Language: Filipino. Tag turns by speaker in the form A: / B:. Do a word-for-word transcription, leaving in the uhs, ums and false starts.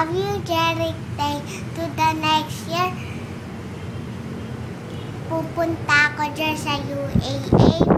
A: love you, Jeric Teng. To the next year, pupunta ako dyan sa U A A